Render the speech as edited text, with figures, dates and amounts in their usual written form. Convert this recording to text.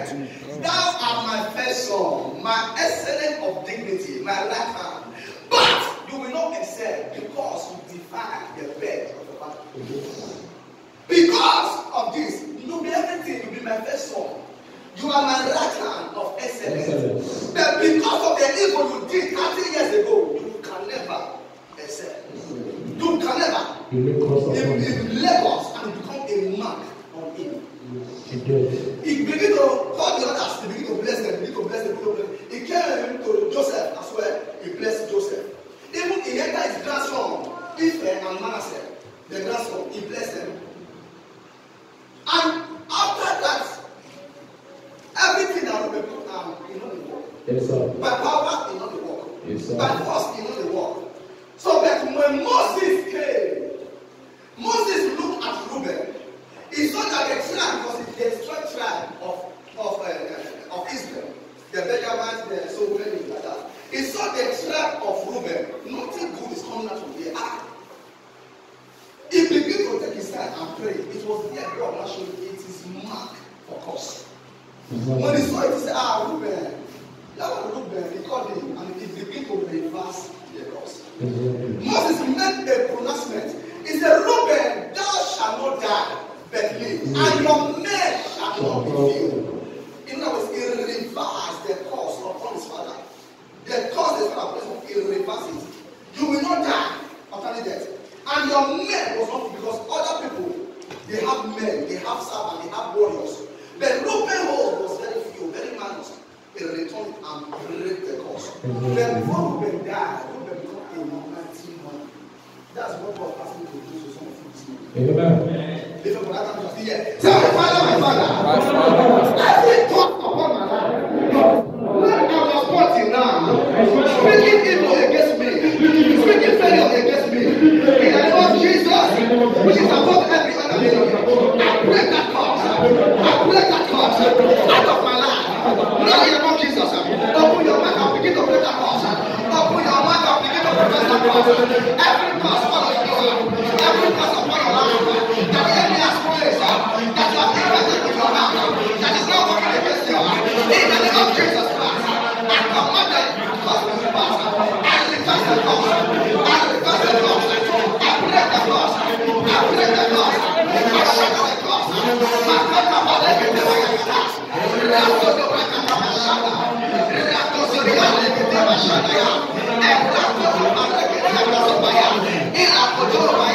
Thou art my first son, my excellent of dignity, my right hand. But you will not excel because you defy the bed of the battle. Because of this, you will be everything. You will be my first son. You are my right hand of excellence. But because of the evil you did 30 years ago, you can never excel. You can never. It levels and become a mark on him. He began to call the others, he began to bless them, begin to bless them, He came to Joseph as well, he blessed Joseph. Even he entered his grandson, Ephraim and Manasseh, the grandson, he blessed them. And after that, everything that will be put down, he know the work. Yes, sir. By power, he know the work. Yes, sir. By force, he know the work. So that when Moses came, Moses looked at Reuben. He saw that the tribe was the strong tribe of Israel. The Benjamites, the so many like that. He saw the tribe of Reuben. Nothing good is coming out from here. He began to take his time and pray. It was there God actually it is mark for cause. When he saw it, he said, Reuben. That was Reuben. He called him and he began to reverse the cause. Moses made a pronouncement. He said, Reuben, thou shalt not die, but live, and your men shall not be filled. In other words, he reversed the cause upon his father. The cause is not a he reversed it. You will not die after death. And your men was not because other people, they have men, they have servants, they have warriors. But Reuben was very few, very managed. He returned and break the cause. But before Reuben died, Reuben became a mighty man. That's what God asked me to do to some of you. Amen. If you want to see it, tell my father, every thought upon my life. When I was 40 now, speaking evil against me, speaking failure against me, in the name of Jesus, which is above every other name, I break that cause. I break that cause out of my life. Now in the name of Jesus, open your mouth and begin to break that cause. Open your mouth and begin to break that cause. Every cause upon your life, every cause upon your life, that the enemy has placed, that you have invested with your mouth, that is not working against you. In the name of Jesus Christ, I command that cause to pass. I reverse the cause. I reverse the cause. I break the cause. I break the cause. I shatter the cause. I cut the body of the cause. I